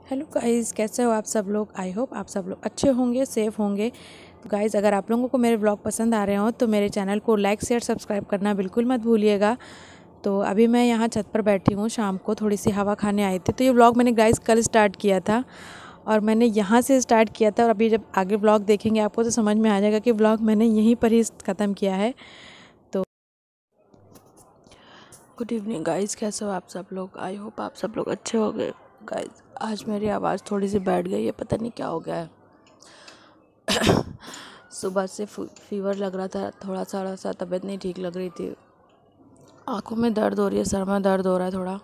Hello guys, कैसे हो आप सब लोग। आई होप आप सब लोग अच्छे होंगे, सेफ़ होंगे। तो गाइज़, अगर आप लोगों को मेरे ब्लॉग पसंद आ रहे हो तो मेरे चैनल को लाइक शेयर सब्सक्राइब करना बिल्कुल मत भूलिएगा। तो अभी मैं यहाँ छत पर बैठी हूँ, शाम को थोड़ी सी हवा खाने आई थी। तो ये ब्लॉग मैंने गाइज़ कल स्टार्ट किया था और मैंने यहाँ से स्टार्ट किया था। और अभी जब आगे ब्लॉग देखेंगे आपको तो समझ में आ जाएगा कि ब्लॉग मैंने यहीं पर ही ख़त्म किया है। तो गुड इवनिंग गाइज़, कैसे हो आप सब लोग। आई होप आप सब लोग अच्छे हो गए। गाइज़, आज मेरी आवाज़ थोड़ी सी बैठ गई है, पता नहीं क्या हो गया है। सुबह से फीवर लग रहा था, थोड़ा सा तबीयत नहीं ठीक लग रही थी। आंखों में दर्द हो रही है, सर में दर्द हो रहा है थोड़ा।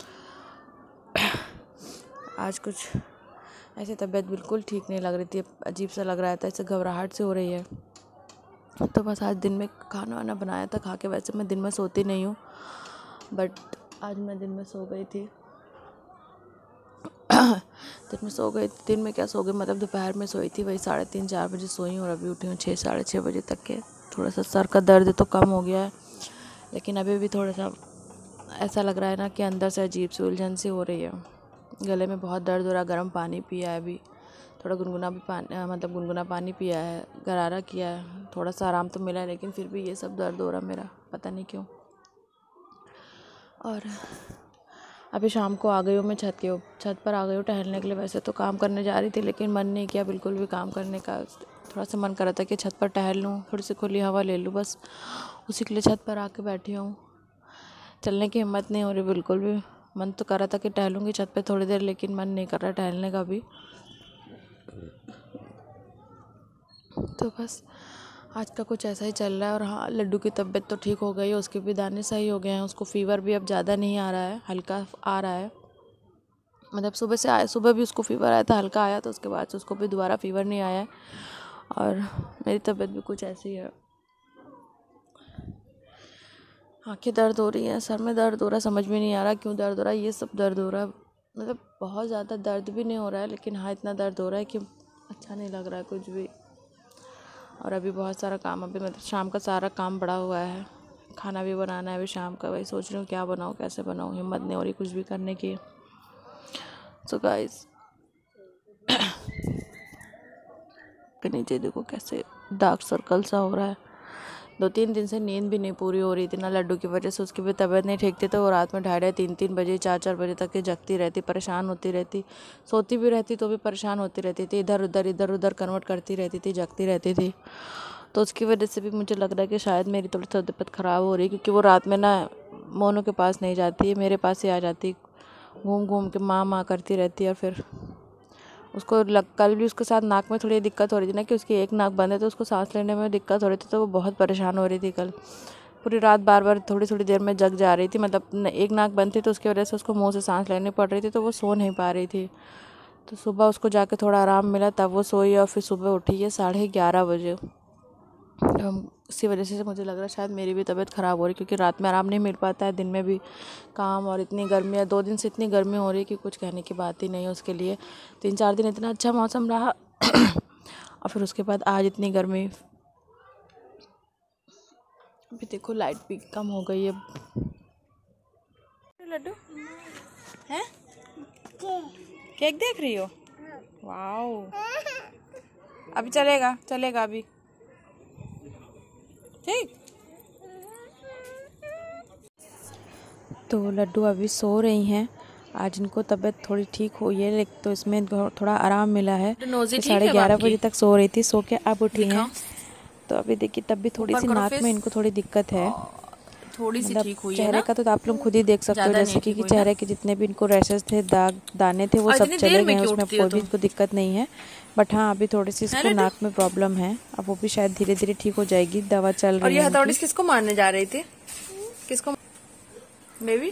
आज कुछ ऐसे तबीयत बिल्कुल ठीक नहीं लग रही थी, अजीब सा लग रहा था, ऐसे घबराहट से हो रही है। तो बस आज दिन में खाना वाना बनाया था, खा के। वैसे मैं दिन में सोती नहीं हूँ, बट आज मैं दिन में सो गई थी। दिन में क्या सो गई, मतलब दोपहर में सोई थी, वही 3:30-4 बजे सोई हूँ और अभी उठी हूँ 6-6:30 बजे तक के। थोड़ा सा सर का दर्द तो कम हो गया है, लेकिन अभी भी थोड़ा सा ऐसा लग रहा है ना कि अंदर से अजीब सी उलझन सी हो रही है। गले में बहुत दर्द हो रहा है। गर्म पानी पिया है अभी, थोड़ा गुनगुना पानी पिया है, गरारा किया है, थोड़ा सा आराम तो मिला है, लेकिन फिर भी ये सब दर्द हो रहा है मेरा, पता नहीं क्यों। और अभी शाम को आ गई हूँ मैं छत पर आ गई हूँ टहलने के लिए। वैसे तो काम करने जा रही थी, लेकिन मन नहीं किया बिल्कुल भी काम करने का। थोड़ा सा मन कर रहा था कि छत पर टहल लूँ, थोड़ी सी खुली हवा ले लूँ, बस उसी के लिए छत पर आके बैठी हूँ। चलने की हिम्मत नहीं हो रही बिल्कुल भी। मन तो कर रहा था कि टहलूँगी छत पे थोड़ी देर, लेकिन मन नहीं कर रहा टहलने का भी। तो बस आज का कुछ ऐसा ही चल रहा है। और हाँ, लड्डू की तबीयत तो ठीक हो गई है, उसके भी दाने सही हो गए हैं, उसको फ़ीवर भी अब ज़्यादा नहीं आ रहा है, हल्का आ रहा है। मतलब सुबह भी उसको फ़ीवर आया था, हल्का आया, तो उसके बाद से उसको भी दोबारा फ़ीवर नहीं आया है। और मेरी तबीयत भी कुछ ऐसी है। आंखें दर्द हो रही हैं, सर में दर्द हो रहा है, समझ में नहीं आ रहा क्यों दर्द हो रहा है, ये सब दर्द हो रहा है। मतलब बहुत ज़्यादा दर्द भी नहीं हो रहा है, लेकिन हाँ इतना दर्द हो रहा है कि अच्छा नहीं लग रहा है कुछ भी। और अभी बहुत सारा काम, अभी मतलब शाम का सारा काम पड़ा हुआ है, खाना भी बनाना है अभी शाम का। वही सोच रही हूँ क्या बनाऊँ, कैसे बनाऊँ, हिम्मत नहीं हो रही कुछ भी करने की। सो गाइस, के नीचे देखो कैसे डार्क सर्कल सा हो रहा है। 2-3 दिन से नींद भी नहीं पूरी हो रही थी ना लड्डू की वजह से। उसकी भी तबीयत नहीं ठीक थी, तो वो रात में 2:30-3-3 बजे 4-4 बजे तक के जगती रहती, परेशान होती रहती। सोती भी रहती तो भी परेशान होती रहती थी, इधर उधर कन्वर्ट करती रहती थी, जगती रहती थी। तो उसकी वजह से भी मुझे लग रहा है कि शायद मेरी थोड़ी सी तबीयत ख़राब हो रही है, क्योंकि वो रात में ना मोनू के पास नहीं जाती है, मेरे पास ही आ जाती, घूम घूम के माँ करती रहती है। और फिर उसको कल भी उसके साथ नाक में थोड़ी दिक्कत हो रही थी ना, कि उसकी एक नाक बंद है, तो उसको सांस लेने में दिक्कत हो रही थी, तो वो बहुत परेशान हो रही थी कल। पूरी रात बार थोड़ी थोड़ी देर में जग जा रही थी, मतलब एक नाक बंद थी तो उसकी वजह से उसको मुंह से सांस लेनी पड़ रही थी, तो वो सो नहीं पा रही थी। तो सुबह उसको जाके थोड़ा आराम मिला, तब वो सोई, और फिर सुबह उठी है 11:30 बजे। इसी वजह से मुझे लग रहा है शायद मेरी भी तबीयत ख़राब हो रही, क्योंकि रात में आराम नहीं मिल पाता है, दिन में भी काम, और इतनी गर्मी है। 2 दिन से इतनी गर्मी हो रही है कि कुछ कहने की बात ही नहीं है उसके लिए। 3-4 दिन इतना अच्छा मौसम रहा और फिर उसके बाद आज इतनी गर्मी। अभी देखो लाइट भी कम हो गई है। लड्डू हैं, केक देख रही हो, वाओ। अभी चलेगा अभी, ठीक। तो लड्डू अभी सो रही हैं। आज इनको तबीयत थोड़ी ठीक हुई है, लेकिन तो इसमें थोड़ा आराम मिला है। तो 11:30 बजे तक सो रही थी, सो के अब उठी हैं। तो अभी देखिए, तब भी थोड़ी सी नाक में इनको थोड़ी दिक्कत है, थोड़ी सी मतलब ठीक हुई है चेहरे ना? का तो आप लोग खुद ही देख सकते हो, जैसे कि चेहरे के जितने भी इनको रैशेस थे, दाने थे, वो सब चले गए हैं, उसमें कोई भी इनको दिक्कत नहीं है। बट हाँ, अभी थोड़ी सी इसको नाक में प्रॉब्लम है, अब वो भी शायद धीरे धीरे ठीक हो जाएगी, दवा चल रही है। और ये हथौड़ी किसको मारने जा रही थी, किसको बेबी?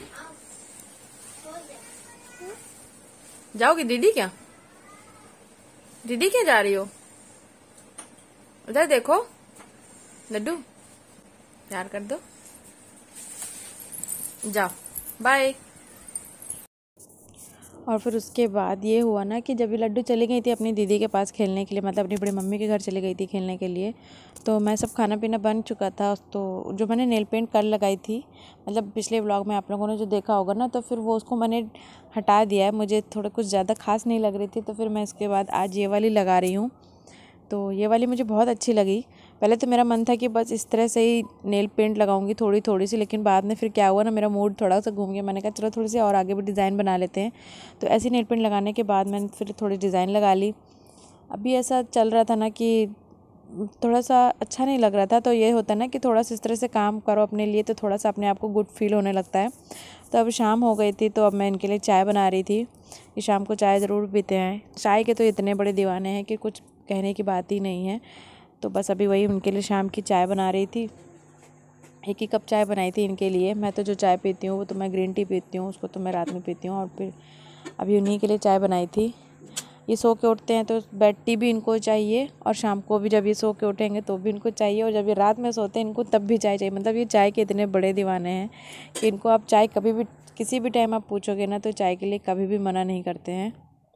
जाओगी दीदी क्या? दीदी क्या जा रही हो? उधर देखो लड्डू, प्यार कर दो, जाओ बाय। और फिर उसके बाद ये हुआ ना कि जब ये लड्डू चली गई थी अपनी दीदी के पास खेलने के लिए, मतलब अपनी बड़ी मम्मी के घर चली गई थी खेलने के लिए, तो मैं सब खाना पीना बन चुका था। तो जो मैंने नेल पेंट कल लगाई थी, मतलब पिछले व्लॉग में आप लोगों ने जो देखा होगा ना, तो फिर वो उसको मैंने हटा दिया है। मुझे थोड़ा कुछ ज़्यादा खास नहीं लग रही थी, तो फिर मैं इसके बाद आज ये वाली लगा रही हूँ। तो ये वाली मुझे बहुत अच्छी लगी। पहले तो मेरा मन था कि बस इस तरह से ही नेल पेंट लगाऊंगी थोड़ी थोड़ी सी, लेकिन बाद में फिर क्या हुआ ना, मेरा मूड थोड़ा सा घूम गया। मैंने कहा चलो थोड़ी सी और आगे भी डिज़ाइन बना लेते हैं। तो ऐसी नेल पेंट लगाने के बाद मैंने फिर थोड़ी डिज़ाइन लगा ली। अभी ऐसा चल रहा था ना कि थोड़ा सा अच्छा नहीं लग रहा था, तो ये होता है ना कि थोड़ा सा इस तरह से काम करो अपने लिए, तो थोड़ा सा अपने आप को गुड फील होने लगता है। तो अब शाम हो गई थी, तो अब मैं इनके लिए चाय बना रही थी कि शाम को चाय ज़रूर पीते हैं। चाय के तो इतने बड़े दीवाने हैं कि कुछ कहने की बात ही नहीं है। तो बस अभी वही उनके लिए शाम की चाय बना रही थी। 1 ही कप चाय बनाई थी इनके लिए। मैं तो जो चाय पीती हूँ वो तो मैं ग्रीन टी पीती हूँ, उसको तो मैं रात में पीती हूँ। और फिर अभी उन्हीं के लिए चाय बनाई थी। ये सो के उठते हैं तो बेड टी भी इनको चाहिए, और शाम को भी जब ये सो के उठेंगे तो भी इनको चाहिए, और जब ये रात में सोते हैं इनको तब भी चाय चाहिए। मतलब ये चाय के इतने बड़े दीवाने हैं कि इनको आप चाय कभी भी किसी भी टाइम आप पूछोगे ना, तो चाय के लिए कभी भी मना नहीं करते हैं।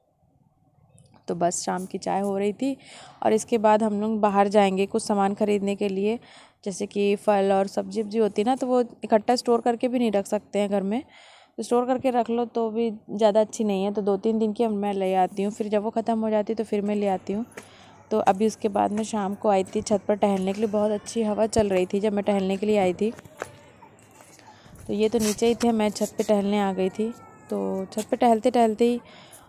तो बस शाम की चाय हो रही थी, और इसके बाद हम लोग बाहर जाएंगे कुछ सामान ख़रीदने के लिए, जैसे कि फल और सब्जी वब्जी होती है ना, तो वो इकट्ठा स्टोर करके भी नहीं रख सकते हैं घर में। तो स्टोर करके रख लो तो भी ज़्यादा अच्छी नहीं है, तो 2-3 दिन की मैं ले आती हूँ, फिर जब वो ख़त्म हो जाती है तो फिर मैं ले आती हूँ। तो अभी उसके बाद में शाम को आई थी छत पर टहलने के लिए। बहुत अच्छी हवा चल रही थी जब मैं टहलने के लिए आई थी। तो ये तो नीचे ही थे, मैं छत पे टहलने आ गई थी। तो छत पे टहलते टहलते ही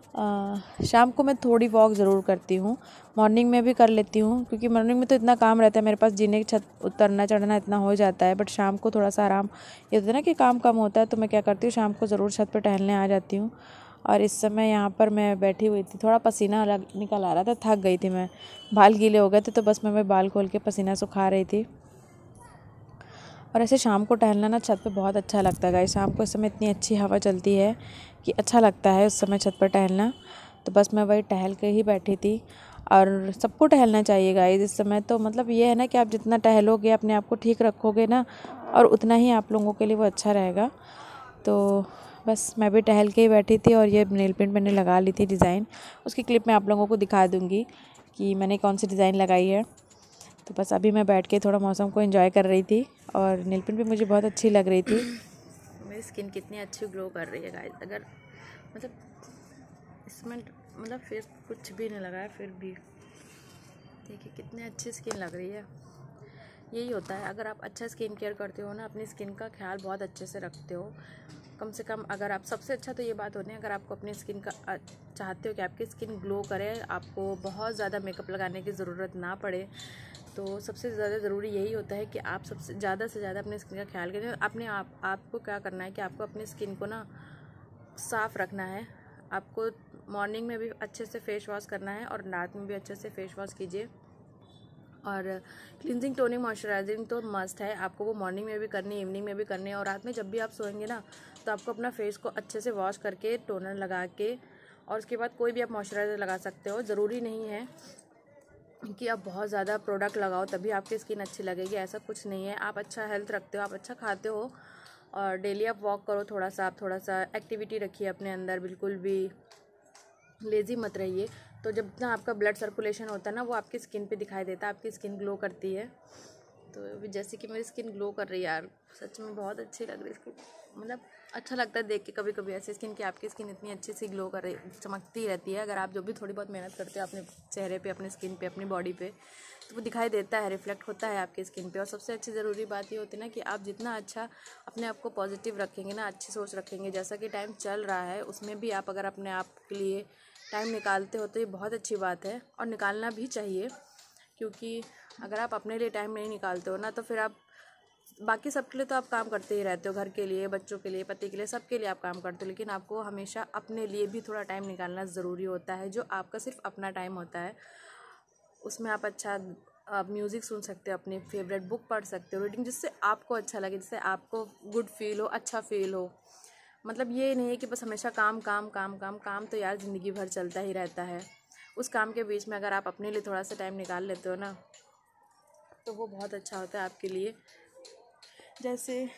शाम को मैं थोड़ी वॉक ज़रूर करती हूँ। मॉर्निंग में भी कर लेती हूँ, क्योंकि मॉर्निंग में तो इतना काम रहता है मेरे पास, जीने की छत उतरना चढ़ना इतना हो जाता है। बट शाम को थोड़ा सा आराम, ये होता है ना कि काम कम होता है, तो मैं क्या करती हूँ शाम को ज़रूर छत पे टहलने आ जाती हूँ। और इस समय यहाँ पर मैं बैठी हुई थी, थोड़ा पसीना निकल आ रहा था, थक गई थी मैं, बाल गीले हो गए थे, तो बस मैं बाल खोल के पसीना सुखा रही थी। और ऐसे शाम को टहलना ना छत पे बहुत अच्छा लगता है गाइस। शाम को इस समय इतनी अच्छी हवा चलती है कि अच्छा लगता है उस समय छत पर टहलना। तो बस मैं वही टहल के ही बैठी थी, और सबको टहलना चाहिए गाइस इस समय। तो मतलब ये है ना कि आप जितना टहलोगे अपने आप को ठीक रखोगे ना, और उतना ही आप लोगों के लिए वो अच्छा रहेगा। तो बस मैं भी टहल के ही बैठी थी, और ये नेल पेंट मैंने लगा ली थी डिज़ाइन, उसकी क्लिप मैं आप लोगों को दिखा दूँगी कि मैंने कौन सी डिज़ाइन लगाई है। तो बस अभी मैं बैठ के थोड़ा मौसम को एंजॉय कर रही थी, और नेल पेंट भी मुझे बहुत अच्छी लग रही थी। मेरी स्किन कितनी अच्छी ग्लो कर रही है गाइस। अगर मतलब इसमें मतलब फेस कुछ भी नहीं लगा है, फिर भी देखिए कितनी अच्छी स्किन लग रही है। यही होता है, अगर आप अच्छा स्किन केयर करते हो ना, अपनी स्किन का ख्याल बहुत अच्छे से रखते हो, कम से कम अगर आप सबसे अच्छा तो ये बात होती है, अगर आपको अपनी स्किन का चाहते हो कि आपकी स्किन ग्लो करे, आपको बहुत ज़्यादा मेकअप लगाने की ज़रूरत ना पड़े, तो सबसे ज़्यादा ज़रूरी यही होता है कि आप सबसे ज़्यादा से ज़्यादा अपनी स्किन का ख्याल करें। अपने आपको क्या करना है कि आपको अपनी स्किन को ना साफ़ रखना है। आपको मॉर्निंग में भी अच्छे से फेस वॉश करना है, और रात में भी अच्छे से फेस वॉश कीजिए। और क्लिनजिंग टोनिंग मॉइस्चराइजिंग तो मस्ट है, आपको वो मॉर्निंग में भी करनी है, इवनिंग में भी करनी है। और रात में जब भी आप सोएंगे ना, तो आपको अपना फेस को अच्छे से वॉश करके टोनर लगा के, और उसके बाद कोई भी आप मॉइस्चराइज़र लगा सकते हो। ज़रूरी नहीं है कि आप बहुत ज़्यादा प्रोडक्ट लगाओ तभी आपकी स्किन अच्छी लगेगी, ऐसा कुछ नहीं है। आप अच्छा हेल्थ रखते हो, आप अच्छा खाते हो, और डेली आप वॉक करो, थोड़ा सा आप थोड़ा सा एक्टिविटी रखिए अपने अंदर, बिल्कुल भी लेज़ी मत रहिए। तो जब ना आपका ब्लड सर्कुलेशन होता है ना, वो आपकी स्किन पे दिखाई देता है, आपकी स्किन ग्लो करती है। तो जैसे कि मेरी स्किन ग्लो कर रही है यार, सच में बहुत अच्छी लग रही है इसकी। मतलब अच्छा लगता है देख के कभी कभी ऐसी स्किन कि आपकी स्किन इतनी अच्छी सी ग्लो कर रही, चमकती रहती है। अगर आप जो भी थोड़ी बहुत मेहनत करते हो अपने चेहरे पे, अपनी स्किन पे, अपनी बॉडी पे, तो वो दिखाई देता है, रिफ्लेक्ट होता है आपकी स्किन पे। और सबसे अच्छी ज़रूरी बात ये होती है ना कि आप जितना अच्छा अपने आप को पॉजिटिव रखेंगे ना, अच्छी सोच रखेंगे, जैसा कि टाइम चल रहा है उसमें भी आप अगर अपने आप के लिए टाइम निकालते हो तो ये बहुत अच्छी बात है, और निकालना भी चाहिए। क्योंकि अगर आप अपने लिए टाइम नहीं निकालते हो ना, तो फिर आप बाकी सबके लिए तो आप काम करते ही रहते हो, घर के लिए, बच्चों के लिए, पति के लिए, सबके लिए आप काम करते हो, लेकिन आपको हमेशा अपने लिए भी थोड़ा टाइम निकालना ज़रूरी होता है, जो आपका सिर्फ अपना टाइम होता है। उसमें आप अच्छा आप म्यूज़िक सुन सकते हो, अपनी फेवरेट बुक पढ़ सकते हो, रीडिंग, जिससे आपको अच्छा लगे, जिससे आपको गुड फील हो, अच्छा फील हो। मतलब ये नहीं है कि बस हमेशा काम काम काम काम काम, तो यार ज़िंदगी भर चलता ही रहता है। उस काम के बीच में अगर आप अपने लिए थोड़ा सा टाइम निकाल लेते हो ना, तो वो बहुत अच्छा होता है आपके लिए। जैसे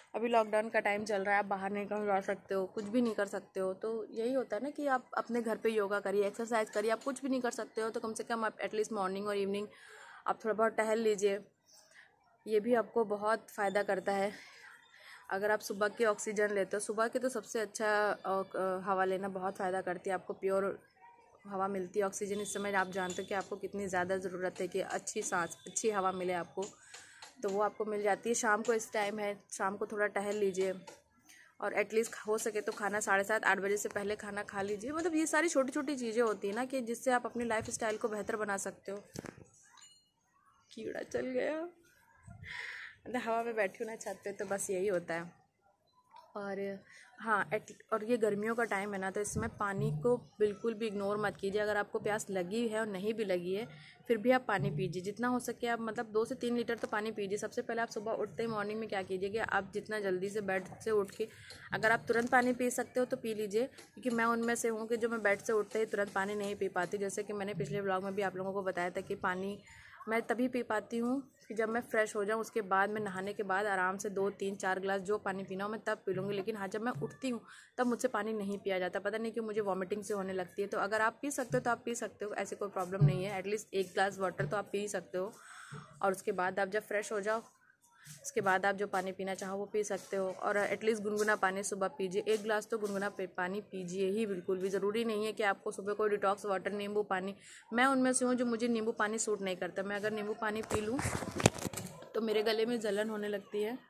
अभी लॉकडाउन का टाइम चल रहा है, आप बाहर नहीं कहीं जा सकते हो, कुछ भी नहीं कर सकते हो, तो यही होता है ना कि आप अपने घर पे योगा करिए, एक्सरसाइज करिए। आप कुछ भी नहीं कर सकते हो तो कम से कम आप एटलीस्ट मॉर्निंग और इवनिंग आप थोड़ा बहुत टहल लीजिए, ये भी आपको बहुत फ़ायदा करता है। अगर आप सुबह की ऑक्सीजन लेते हो, सुबह की तो सबसे अच्छा हवा लेना बहुत फ़ायदा करती है, आपको प्योर हवा मिलती है, ऑक्सीजन। इस समय आप जानते हो कि आपको कितनी ज़्यादा ज़रूरत है कि अच्छी सांस, अच्छी हवा मिले आपको, तो वो आपको मिल जाती है। शाम को इस टाइम है, शाम को थोड़ा टहल लीजिए और एटलीस्ट हो सके तो खाना 7:30-8 बजे से पहले खाना खा लीजिए। मतलब ये सारी छोटी छोटी चीज़ें होती हैं ना कि जिससे आप अपनी लाइफ स्टाइल को बेहतर बना सकते हो। कीड़ा चल गया, मतलब हवा में बैठी हूँ ना छत पे, तो बस यही होता है। और हाँ, और ये गर्मियों का टाइम है ना, तो इसमें पानी को बिल्कुल भी इग्नोर मत कीजिए। अगर आपको प्यास लगी है और नहीं भी लगी है, फिर भी आप पानी पीजिए जितना हो सके। आप मतलब 2 से 3 लीटर तो पानी पीजिए। सबसे पहले आप सुबह उठते ही मॉर्निंग में क्या कीजिए कि आप जितना जल्दी से बेड से उठ के, अगर आप तुरंत पानी पी सकते हो तो पी लीजिए, क्योंकि मैं उनमें से हूँ कि जो मैं बेड से उठते ही तुरंत पानी नहीं पी पाती। जैसे कि मैंने पिछले व्लॉग में भी आप लोगों को बताया था कि पानी मैं तभी पी पाती हूँ कि जब मैं फ़्रेश हो जाऊँ, उसके बाद मैं नहाने के बाद आराम से 2-3-4 गिलास जो पानी पीना हो मैं तब पी लूँगी। लेकिन हाँ, जब मैं उठती हूँ तब मुझसे पानी नहीं पिया जाता, पता नहीं क्यों, मुझे वॉमिटिंग से होने लगती है। तो अगर आप पी सकते हो तो आप पी सकते हो, ऐसी कोई प्रॉब्लम नहीं है। एटलीस्ट 1 गिलास वाटर तो आप पी सकते हो। और उसके बाद आप जब फ्रेश हो जाओ, उसके बाद आप जो पानी पीना चाहो वो पी सकते हो। और एटलीस्ट गुनगुना पानी सुबह पीजिए, 1 गिलास तो गुनगुना पानी पीजिए ही। बिल्कुल भी ज़रूरी नहीं है कि आपको सुबह कोई डिटॉक्स वाटर, नींबू पानी, मैं उनमें से हूँ जो मुझे नींबू पानी सूट नहीं करता। मैं अगर नींबू पानी पी लूँ तो मेरे गले में जलन होने लगती है।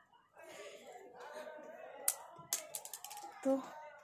तो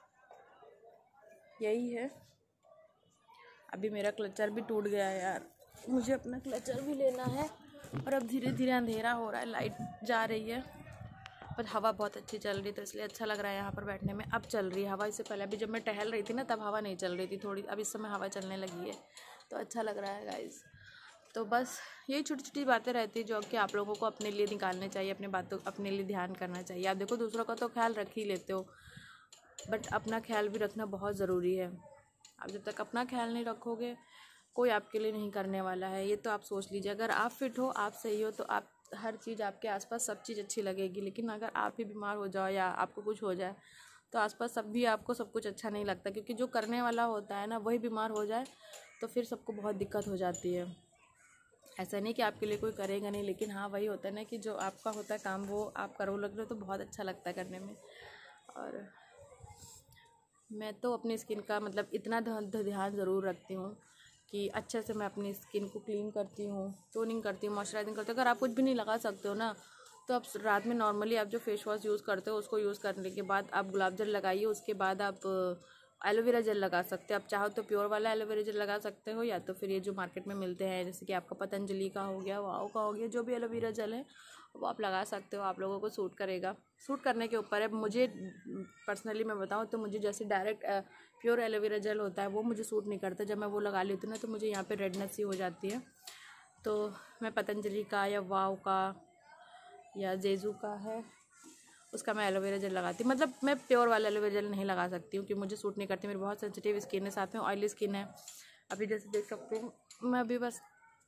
यही है। अभी मेरा क्लचर भी टूट गया है यार, मुझे अपना क्लचर भी लेना है। और अब धीरे धीरे अंधेरा हो रहा है, लाइट जा रही है, पर हवा बहुत अच्छी चल रही है, तो इसलिए अच्छा लग रहा है यहाँ पर बैठने में। अब चल रही है हवा, इससे पहले अभी जब मैं टहल रही थी ना तब हवा नहीं चल रही थी थोड़ी, अब इस समय हवा चलने लगी है, तो अच्छा लग रहा है गाइज़। तो बस यही छोटी छोटी बातें रहती है जो कि आप लोगों को अपने लिए निकालने चाहिए, अपने बातों, अपने लिए ध्यान करना चाहिए। आप देखो दूसरों का तो ख्याल रख ही लेते हो, बट अपना ख्याल भी रखना बहुत ज़रूरी है। आप जब तक अपना ख्याल नहीं रखोगे, कोई आपके लिए नहीं करने वाला है, ये तो आप सोच लीजिए। अगर आप फिट हो, आप सही हो, तो आप हर चीज़, आपके आसपास सब चीज़ अच्छी लगेगी। लेकिन अगर आप ही बीमार हो जाओ या आपको कुछ हो जाए तो आसपास सब भी आपको सब कुछ अच्छा नहीं लगता, क्योंकि जो करने वाला होता है ना वही बीमार हो जाए तो फिर सबको बहुत दिक्कत हो जाती है। ऐसा नहीं कि आपके लिए कोई करेगा नहीं, लेकिन हाँ वही होता है ना कि जो आपका होता है काम वो आप करो लग रहे हो तो बहुत अच्छा लगता है करने में। और मैं तो अपनी स्किन का मतलब इतना ध्यान ज़रूर रखती हूँ कि अच्छे से मैं अपनी स्किन को क्लीन करती हूँ, टोनिंग करती हूँ, मॉइस्चराइजिंग करती हूँ। अगर आप कुछ भी नहीं लगा सकते हो ना, तो आप रात में नॉर्मली आप जो फेस वॉश यूज़ करते हो उसको यूज़ करने के बाद आप गुलाब जल लगाइए। उसके बाद आप एलोवेरा जेल लगा सकते हो। आप चाहो तो प्योर वाला एलोवेरा जेल लगा सकते हो, या तो फिर ये जो मार्केट में मिलते हैं जैसे कि आपका पतंजलि का हो गया, वाओ का हो गया, जो भी एलोवेरा जेल है वो आप लगा सकते हो। आप लोगों को सूट करेगा, सूट करने के ऊपर है। मुझे पर्सनली मैं बताऊँ तो मुझे जैसे डायरेक्ट प्योर एलोवेरा जेल होता है वो मुझे सूट नहीं करता। जब मैं वो लगा लेती हूँ ना तो मुझे यहाँ पे रेडनेस सी हो जाती है। तो मैं पतंजलि का या वाव का या जेजू का है उसका मैं एलोवेरा जेल लगाती हूँ। मतलब मैं प्योर वाला एलोवेरा जेल नहीं लगा सकती हूँ कि मुझे सूट नहीं करती, मेरी बहुत सेंसिटिव स्किन है, साथ में ऑयली स्किन है। अभी जैसे देख सकते हो मैं अभी बस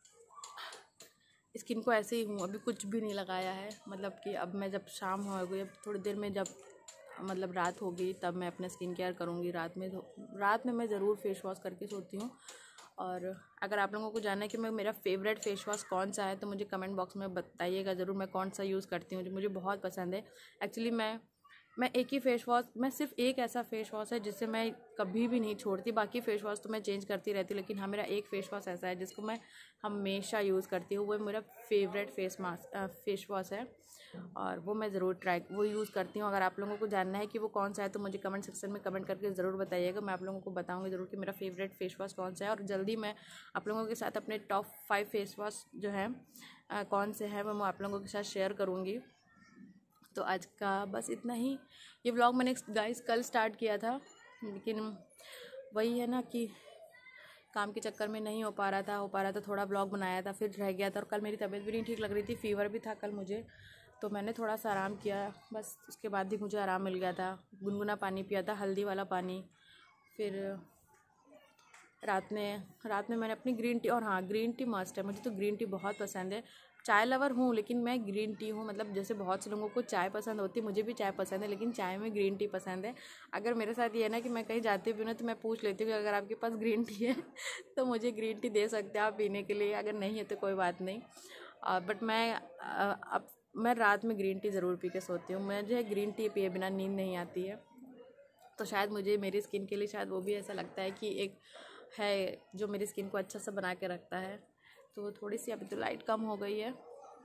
स्किन को ऐसे ही हूँ, अभी कुछ भी नहीं लगाया है। मतलब कि अब मैं जब शाम हो गई, अब थोड़ी देर में जब मतलब रात होगी तब मैं अपना स्किन केयर करूँगी। रात में मैं ज़रूर फेस वॉश करके सोती हूँ। और अगर आप लोगों को जानना है कि मेरा फेवरेट फेस वॉश कौन सा है तो मुझे कमेंट बॉक्स में बताइएगा ज़रूर, मैं कौन सा यूज़ करती हूँ जो मुझे बहुत पसंद है। एक्चुअली मैं एक ही फेस वॉश, मैं सिर्फ एक ऐसा फेस वॉश है जिससे मैं कभी भी नहीं छोड़ती। बाकी फेस वॉश तो मैं चेंज करती रहती हूँ, लेकिन हाँ मेरा एक फेस वॉश ऐसा है जिसको मैं हमेशा यूज़ करती हूँ। वो मेरा फेवरेट फेस वॉश है और वो मैं ज़रूर वो यूज़ करती हूँ। अगर आप लोगों को जानना है कि वो कौन सा है तो मुझे कमेंट सेक्शन में कमेंट करके ज़रूर बताइएगा। मैं आप लोगों को बताऊँगी ज़रूर कि मेरा फेवरेट फेस वॉश कौन सा है। और जल्दी मैं आप लोगों के साथ अपने टॉप 5 फेस वॉश जो है कौन से हैं वो मैं आप लोगों के साथ शेयर करूँगी। तो आज का बस इतना ही। ये व्लॉग मैंने गाइस कल स्टार्ट किया था, लेकिन वही है ना कि काम के चक्कर में नहीं हो पा रहा था। थोड़ा व्लॉग बनाया था फिर रह गया था। और कल मेरी तबीयत भी नहीं ठीक लग रही थी, फीवर भी था कल मुझे, तो मैंने थोड़ा सा आराम किया बस। उसके बाद भी मुझे आराम मिल गया था। गुनगुना पानी पिया था, हल्दी वाला पानी। फिर रात में मैंने अपनी ग्रीन टी, और हाँ ग्रीन टी मस्ट है, मुझे तो ग्रीन टी बहुत पसंद है। चाय लवर हूँ लेकिन मैं ग्रीन टी हूँ, मतलब जैसे बहुत से लोगों को चाय पसंद होती है, मुझे भी चाय पसंद है, लेकिन चाय में ग्रीन टी पसंद है। अगर मेरे साथ ये है ना कि मैं कहीं जाती भी ना तो मैं पूछ लेती हूँ कि अगर आपके पास ग्रीन टी है तो मुझे ग्रीन टी दे सकते हैं आप पीने के लिए, अगर नहीं है तो कोई बात नहीं। बट मैं रात में ग्रीन टी ज़रूर पी के सोती हूँ। मुझे ग्रीन टी पिए बिना नींद नहीं आती है, तो शायद मुझे मेरी स्किन के लिए शायद वो भी ऐसा लगता है कि एक है जो मेरी स्किन को अच्छा सा बना के रखता है। तो थोड़ी सी अभी तो लाइट कम हो गई है।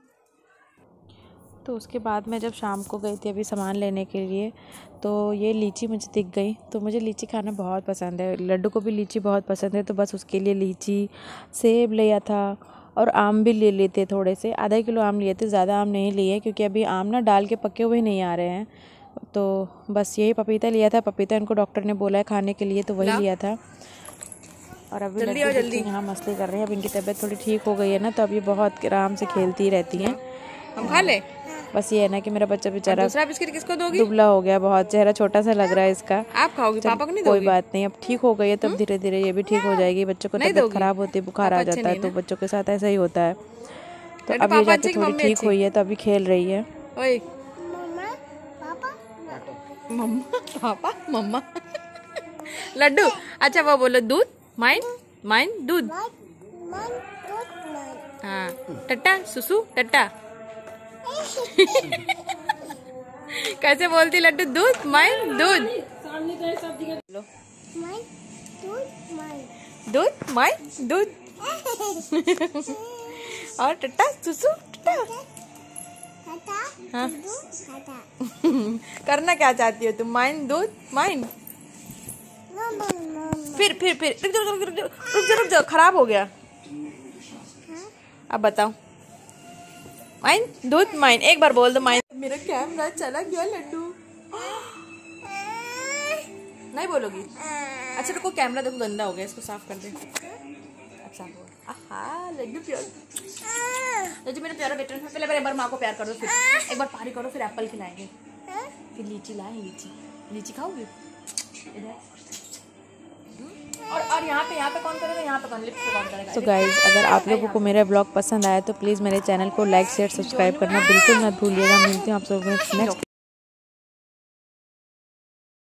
तो उसके बाद मैं जब शाम को गई थी अभी सामान लेने के लिए, तो ये लीची मुझे दिख गई। तो मुझे लीची खाना बहुत पसंद है, लड्डू को भी लीची बहुत पसंद है, तो बस उसके लिए लीची, सेब लिया था और आम भी ले लेते थोड़े से, आधा किलो आम लिए थे, ज़्यादा आम नहीं लिए क्योंकि अभी आम ना डाल के पके हुए नहीं आ रहे हैं। तो बस यही पपीता लिया था, पपीता इनको डॉक्टर ने बोला है खाने के लिए, तो वही लिया था। और अभी जल्दी यहाँ मस्ती कर रही हैं। अब इनकी तबीयत थोड़ी ठीक हो गई है ना, तो अभी बहुत आराम से खेलती रहती हैं। हम खा ले। बस ये है ना कि मेरा बच्चा बेचारा दूसरा बिस्किट किसको दोगी? दुबला हो गया, बहुत चेहरा छोटा सा लग रहा है इसका। आप खाओगी, पापा को नहीं कोई दोगी? बात नहीं, अब ठीक हो गई है तब धीरे धीरे ये भी ठीक हो जाएगी। बच्चों को तबीयत खराब होती है, बुखार आ जाता है, तो बच्चों के साथ ऐसा ही होता है। तो अब ये जाके थोड़ी ठीक हुई है, तो अभी खेल रही है। ओए मम्मा पापा मम्मा लड्डू, अच्छा वो बोलो दूध माइन दूध, हाँ टट्टा सुसु टट्टा कैसे बोलती लड्डू? दूध माइन दूध, दूध माइन दूध और टट्टा सुसु टट्टा। हाँ करना क्या चाहती हो तुम? माइन दूध माइन, फिर रुक जाओ खराब हो गया। अब बताओ माइन दूध माइन, एक बार बोल दो माइन। मेरा कैमरा चला गया लड्डू, नहीं बोलोगी? अच्छा रुको, कैमरा देखो गंदा हो गया, इसको साफ कर दे। अब साफ हो गया। आहा लड्डू प्यार, लड्डू मेरा प्यारा बेटा। पहले एक बार माँ को प्यार कर दो, फिर एक बार पारी करो, फिर एप्पल खिलाएंगे, फिर लीची लाएंगे। लीची खाओगे? और यहाँ पे कौन करेगा? यहाँ पे कौन लिप्स पे कौन करेगा? तो गाइज अगर आप लोगों को मेरा ब्लॉग पसंद आया तो प्लीज़ मेरे चैनल को लाइक शेयर सब्सक्राइब करना बिल्कुल मत भूलिएगा। मिलती हूँ आप लोगों को नेक्स्ट